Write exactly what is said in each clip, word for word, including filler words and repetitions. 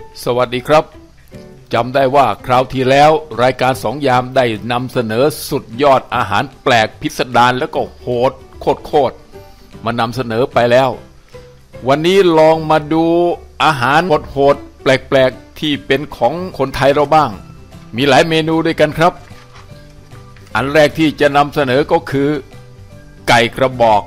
สวัสดีครับจำได้ว่าคราวที่แล้วรายการสองยามได้นำเสนอสุดยอดอาหารแปลกพิสดารแล้วก็โหดโคตรๆมานำเสนอไปแล้ววันนี้ลองมาดูอาหารโหดๆแปลกๆที่เป็นของคนไทยเราบ้างมีหลายเมนูด้วยกันครับอันแรกที่จะนำเสนอก็คือไก่กระบอก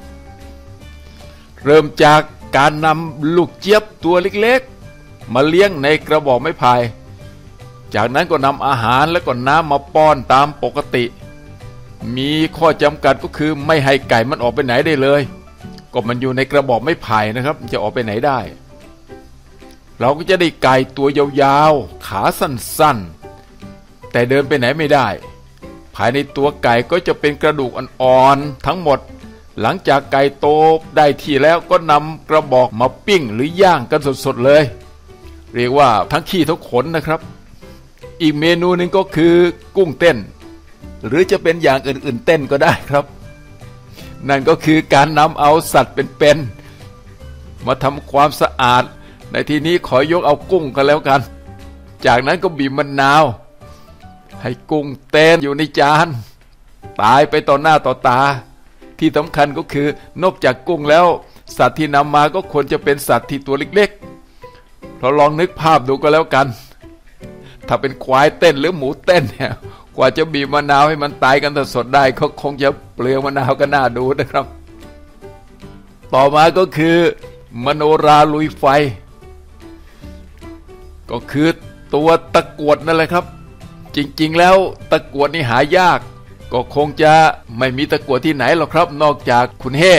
เริ่มจากการนำลูกเจี๊ยบตัวเล็กๆมาเลี้ยงในกระบอกไม้ไผ่จากนั้นก็นำอาหารและก็น้ำมาป้อนตามปกติมีข้อจำกัดก็คือไม่ให้ไก่มันออกไปไหนได้เลยก็มันอยู่ในกระบอกไม้ไผ่นะครับจะออกไปไหนได้เราก็จะได้ไก่ตัวยาวๆขาสั้นๆแต่เดินไปไหนไม่ได้ภายในตัวไก่ก็จะเป็นกระดูกอ่อนๆทั้งหมดหลังจากไก่โตได้ที่แล้วก็นำกระบอกมาปิ้งหรือย่างกันสดๆเลยเรียกว่าทั้งขี้ทั้งขนนะครับอีกเมนูหนึ่งก็คือกุ้งเต้นหรือจะเป็นอย่างอื่นๆเต้นก็ได้ครับนั่นก็คือการนำเอาสัตว์เป็นๆมาทำความสะอาดในที่นี้ขอยกเอากุ้งกันแล้วกันจากนั้นก็บีบมะนาวให้กุ้งเต้นอยู่ในจานตายไปต่อหน้าต่อตาที่สำคัญก็คือนอกจากกุ้งแล้วสัตว์ที่นำมาก็ควรจะเป็นสัตว์ที่ตัวเล็กๆเราลองนึกภาพดูก็แล้วกันถ้าเป็นควายเต้นหรือหมูเต้นเนี่ยกว่าจะบีบมะนาวให้มันตายกันสดๆได้เขาคงจะเปลือกมะนาวก็น่าดูนะครับต่อมาก็คือมโนราลุยไฟก็คือตัวตะกรวดนั่นแหละครับจริงๆแล้วตะกรวดนี่หายากก็คงจะไม่มีตะกรวดที่ไหนหรอกครับนอกจากคุณแห่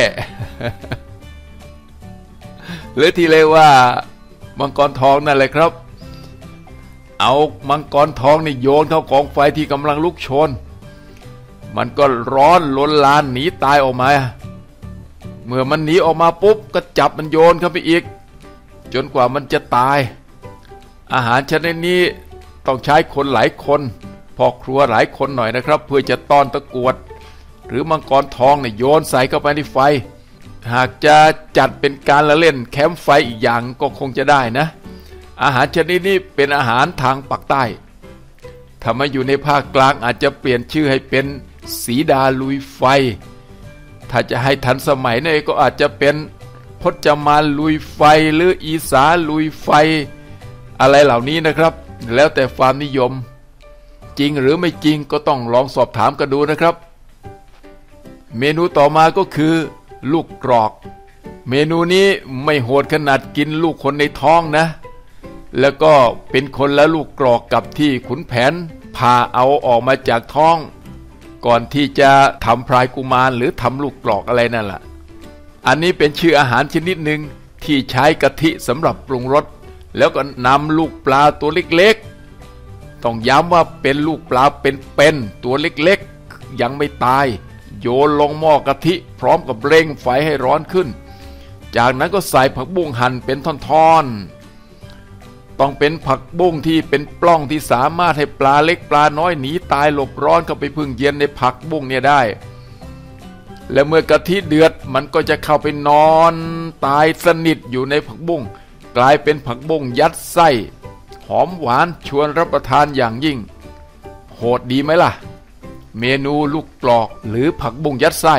หรือที่เรียกว่ามังกรทองนั่นแหละครับเอามังกรทองนี่โยนเข้ากองไฟที่กำลังลุกโชนมันก็ร้อนลนลานหนีตายออกมาเมื่อมันหนีออกมาปุ๊บก็จับมันโยนเข้าไปอีกจนกว่ามันจะตายอาหารชนิดนี้ต้องใช้คนหลายคนพ่อครัวหลายคนหน่อยนะครับเพื่อจะต้อนตะกรวดหรือมังกรทองเนี่ยโยนใส่เข้าไปในไฟหากจะจัดเป็นการละเล่นแคมป์ไฟอีกอย่างก็คงจะได้นะอาหารชนิดนี้เป็นอาหารทางปากใต้ถ้ามาอยู่ในภาคกลางอาจจะเปลี่ยนชื่อให้เป็นสีดาลุยไฟถ้าจะให้ทันสมัยเนี่ยก็อาจจะเป็นพจมานลุยไฟหรืออีสาลุยไฟอะไรเหล่านี้นะครับแล้วแต่ความนิยมจริงหรือไม่จริงก็ต้องลองสอบถามกันดูนะครับเมนูต่อมาก็คือลูกกรอกเมนูนี้ไม่โหดขนาดกินลูกคนในท้องนะแล้วก็เป็นคนละลูกกรอกกับที่ขุนแผนพาเอาออกมาจากท้องก่อนที่จะทำพรายกุมารหรือทำลูกกรอกอะไรนั่นแหละอันนี้เป็นชื่ออาหารชนิดหนึ่งที่ใช้กะทิสำหรับปรุงรสแล้วก็นำลูกปลาตัวเล็กๆต้องย้ำว่าเป็นลูกปลาเป็นๆตัวเล็กๆยังไม่ตายโยนลงหม้อกะทิพร้อมกับเร่งไฟให้ร้อนขึ้นจากนั้นก็ใส่ผักบุ้งหั่นเป็นท่อนๆต้องเป็นผักบุ้งที่เป็นปล้องที่สามารถให้ปลาเล็กปลาน้อยหนีตายหลบร้อนเข้าไปพึ่งเย็นในผักบุ้งเนี่ยได้และเมื่อกะทิเดือดมันก็จะเข้าไปนอนตายสนิทอยู่ในผักบุ้งกลายเป็นผักบุ้งยัดไส้หอมหวานชวนรับประทานอย่างยิ่งโหดดีไหมล่ะเมนูลูกกรอกหรือผักบุ้งยัดไส้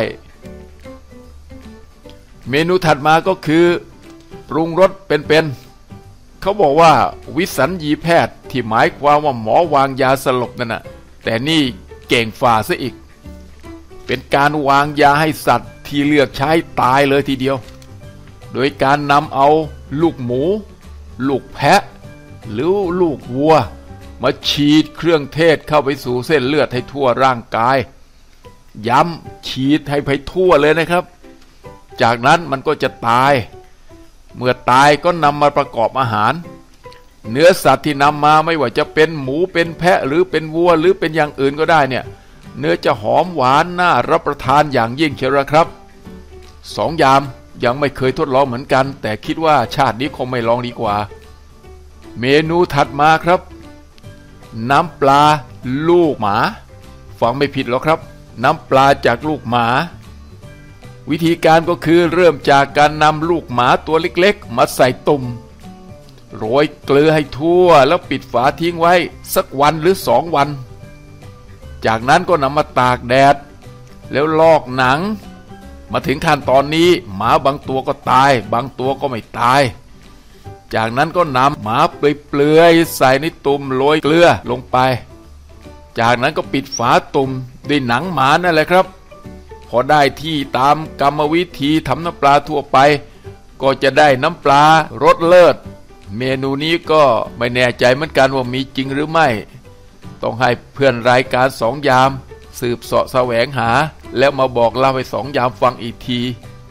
เมนูถัดมาก็คือปรุงรสเป็นๆเขาบอกว่าวิสัญญีแพทย์ที่หมายความว่าหมอวางยาสลบนั่นนะแต่นี่เก่งฝ่าซะอีกเป็นการวางยาให้สัตว์ที่เลือกใช้ตายเลยทีเดียวโดยการนำเอาลูกหมูลูกแพะหรือลูกวัวมาฉีดเครื่องเทศเข้าไปสู่เส้นเลือดให้ทั่วร่างกายย้ำฉีดให้ไปทั่วเลยนะครับจากนั้นมันก็จะตายเมื่อตายก็นำมาประกอบอาหารเนื้อสัตว์ที่นำมาไม่ว่าจะเป็นหมูเป็นแพะหรือเป็นวัวหรือเป็นอย่างอื่นก็ได้เนี่ยเนื้อจะหอมหวานน่ารับประทานอย่างยิ่งเชียวครับสองยามยังไม่เคยทดลองเหมือนกันแต่คิดว่าชาตินี้คงไม่ลองดีกว่าเมนูถัดมาครับน้ำปลาลูกหมาฟังไม่ผิดหรอกครับน้ำปลาจากลูกหมาวิธีการก็คือเริ่มจากการนำลูกหมาตัวเล็กๆมาใส่ตุ่มโรยเกลือให้ทั่วแล้วปิดฝาทิ้งไว้สักวันหรือสองวันจากนั้นก็นำมาตากแดดแล้วลอกหนังมาถึงขั้นตอนนี้หมาบางตัวก็ตายบางตัวก็ไม่ตายจากนั้นก็นำหมาเปลือยๆใส่ในตุ่มโรยเกลือลงไปจากนั้นก็ปิดฝาตุ่มด้วยหนังหมานั่นแหละครับพอได้ที่ตามกรรมวิธีทำน้ำปลาทั่วไปก็จะได้น้ำปลารสเลิศเมนูนี้ก็ไม่แน่ใจเหมือนกันว่ามีจริงหรือไม่ต้องให้เพื่อนรายการสองยามสืบเสาะแสวงหาแล้วมาบอกเล่าให้สองยามฟังอีกที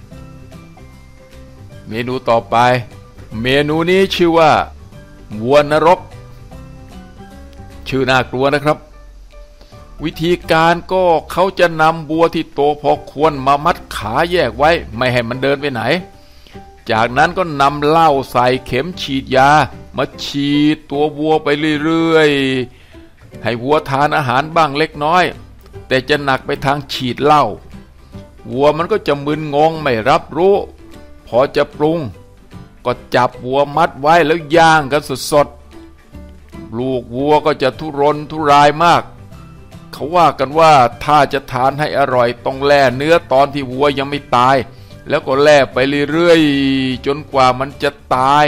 เมนูต่อไปเมนูนี้ชื่อว่าวัวนรกชื่อน่ากลัวนะครับวิธีการก็เขาจะนำวัวที่โตพอควรมามัดขาแยกไว้ไม่ให้มันเดินไปไหนจากนั้นก็นำเหล้าใส่เข็มฉีดยามาฉีดตัววัวไปเรื่อยๆให้วัวทานอาหารบ้างเล็กน้อยแต่จะหนักไปทางฉีดเหล้าวัวมันก็จะมึนงงไม่รับรู้พอจะปรุงก็จับวัวมัดไว้แล้วย่างกันสดๆลูกวัวก็จะทุรนทุรายมากเขาว่ากันว่าถ้าจะทานให้อร่อยต้องแล่เนื้อตอนที่วัวยังไม่ตายแล้วก็แล่ไปเรื่อยๆจนกว่ามันจะตาย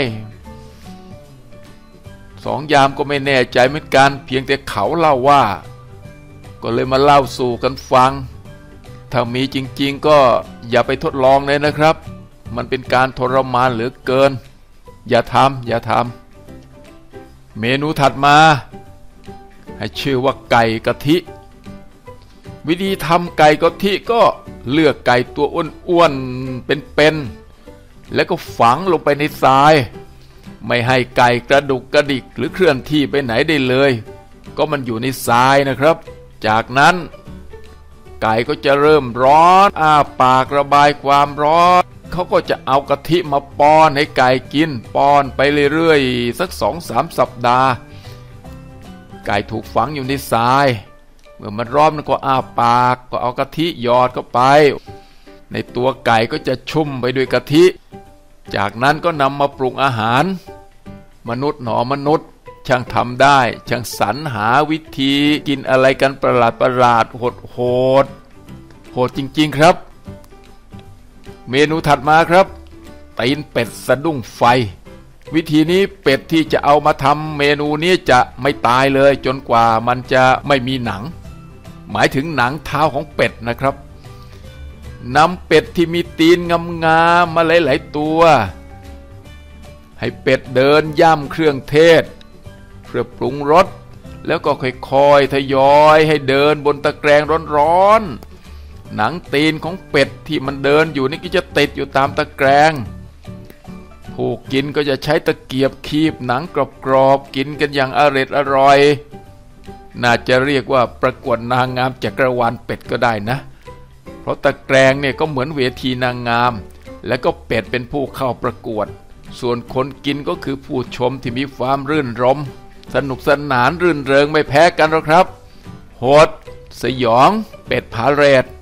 สองยามก็ไม่แน่ใจเหมือนกันเพียงแต่เขาเล่าว่าก็เลยมาเล่าสู่กันฟังถ้ามีจริงๆก็อย่าไปทดลองเลยนะครับมันเป็นการทรมานเหลือเกินอย่าทำอย่าทำเมนูถัดมาให้ชื่อว่าไก่กะทิวิธีทำไก่กะทิก็เลือกไก่ตัวอ้วนๆเป็นๆแล้วก็ฝังลงไปในทรายไม่ให้ไก่กระดุกกระดิกหรือเคลื่อนที่ไปไหนได้เลยก็มันอยู่ในทรายนะครับจากนั้นไก่ก็จะเริ่มร้อนอ้าปากระบายความร้อนเขาก็จะเอากะทิมาป้อนให้ไก่กินป้อนไปเรื่อยๆสัก สองถึงสาม สัปดาห์ไก่ถูกฝังอยู่ในทรายเมื่อมันร้อนมันก็อ้าปากก็เอากะทิหยอดเข้าไปในตัวไก่ก็จะชุ่มไปด้วยกะทิจากนั้นก็นำมาปรุงอาหารมนุษย์หนอมนุษย์ช่างทำได้ช่างสรรหาวิธีกินอะไรกันประหลาดประหลาดโหดโหดโหดจริงๆครับเมนูถัดมาครับตีนเป็ดสะดุ้งไฟวิธีนี้เป็ดที่จะเอามาทำเมนูนี้จะไม่ตายเลยจนกว่ามันจะไม่มีหนังหมายถึงหนังเท้าของเป็ดนะครับนำเป็ดที่มีตีนงามๆมาหลายๆตัวให้เป็ดเดินย่ำเครื่องเทศเพื่อปรุงรสแล้วก็ค่อยๆทยอยให้เดินบนตะแกรงร้อนๆหนังตีนของเป็ดที่มันเดินอยู่นี่ก็จะติดอยู่ตามตะแกรงผู้กินก็จะใช้ตะเกียบคีบหนังกรอบๆกินกันอย่างอร็ดอร่อยน่าจะเรียกว่าประกวดนางงามจักรวาลเป็ดก็ได้นะเพราะตะแกรงเนี่ยก็เหมือนเวทีนางงามและก็เป็ดเป็นผู้เข้าประกวดส่วนคนกินก็คือผู้ชมที่มีความรื่นรมสนุกสนานรื่นเริงไม่แพ้กันหรอกครับโหดสยองเป็ดพาเรศ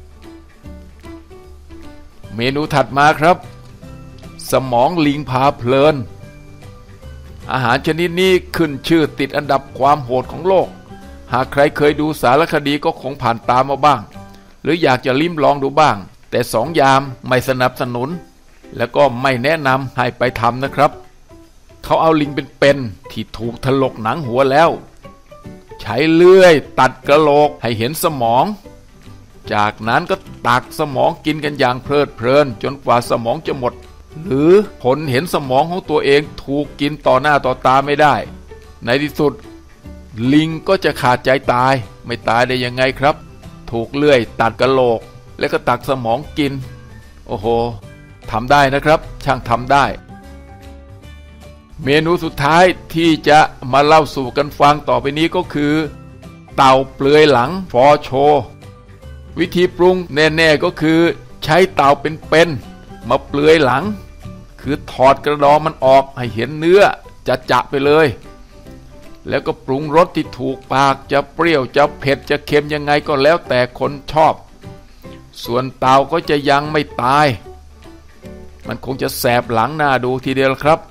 เมนูถัดมาครับสมองลิงพาเพลินอาหารชนิดนี้ขึ้นชื่อติดอันดับความโหดของโลกหากใครเคยดูสารคดีก็คงผ่านตามมาบ้างหรืออยากจะลิ้มลองดูบ้างแต่สองยามไม่สนับสนุนแล้วก็ไม่แนะนำให้ไปทำนะครับเขาเอาลิงเป็นๆที่ถูกถลกหนังหัวแล้วใช้เลื่อยตัดกระโหลกให้เห็นสมองจากนั้นก็ตักสมองกินกันอย่างเพลิดเพลินจนกว่าสมองจะหมดหรือผลเห็นสมองของตัวเองถูกกินต่อหน้าต่อตาไม่ได้ในที่สุดลิงก็จะขาดใจตายไม่ตายได้ยังไงครับถูกเลื่อยตัดกระโหลกแล้วก็ตักสมองกินโอ้โหทำได้นะครับช่างทำได้เมนูสุดท้ายที่จะมาเล่าสู่กันฟังต่อไปนี้ก็คือเต่าเปลือยหลังฟอโชวิธีปรุงแน่ๆก็คือใช้เต่าเป็นๆมาเปลือยหลังคือถอดกระดองมันออกให้เห็นเนื้อจะจะไปเลยแล้วก็ปรุงรสที่ถูกปากจะเปรี้ยวจะเผ็ดจะเค็มยังไงก็แล้วแต่คนชอบส่วนเต่าก็จะยังไม่ตายมันคงจะแสบหลังหน้าดูทีเดียวครับเพ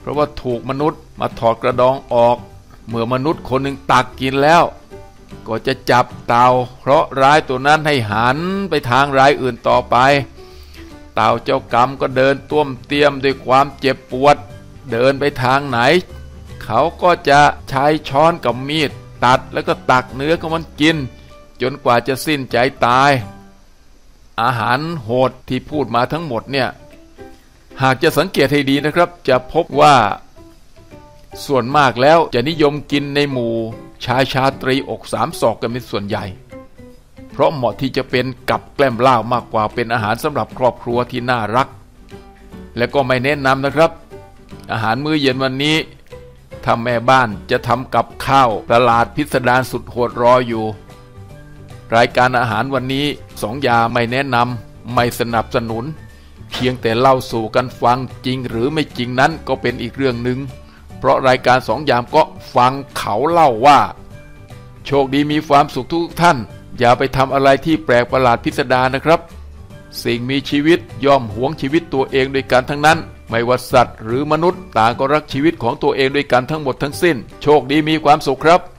ราะว่าถูกมนุษย์มาถอดกระดองออกเมื่อมนุษย์คนหนึ่งตักกินแล้วก็จะจับเต่าเพราะร้ายตัวนั้นให้หันไปทางร้ายอื่นต่อไปเต่าเจ้ากรรมก็เดินต้วมเตียมด้วยความเจ็บปวดเดินไปทางไหนเขาก็จะใช้ช้อนกับมีดตัดแล้วก็ตักเนื้อของมันกินจนกว่าจะสิ้นใจตายอาหารโหดที่พูดมาทั้งหมดเนี่ยหากจะสังเกตให้ดีนะครับจะพบว่าส่วนมากแล้วจะนิยมกินในหมู่ชายชาตรีอกสามศอกกันเป็นส่วนใหญ่เพราะเหมาะที่จะเป็นกับแกล้มล่าวมากกว่าเป็นอาหารสำหรับครอบครัวที่น่ารักและก็ไม่แนะนำนะครับอาหารมื้อเย็นวันนี้ถ้าแม่บ้านจะทำกับข้าวประหลาดพิสดารสุดโหดรออยู่รายการอาหารวันนี้สองยาไม่แนะนำไม่สนับสนุนเพียงแต่เล่าสู่กันฟังจริงหรือไม่จริงนั้นก็เป็นอีกเรื่องหนึ่งเพราะรายการสองยามก็ฟังเขาเล่าว่าโชคดีมีความสุขทุกท่านอย่าไปทำอะไรที่แปลกประหลาดพิสดารนะครับสิ่งมีชีวิตย่อมหวงชีวิตตัวเองด้วยกันทั้งนั้นไม่ว่าสัตว์หรือมนุษย์ต่างก็รักชีวิตของตัวเองด้วยกันทั้งหมดทั้งสิ้นโชคดีมีความสุขครับ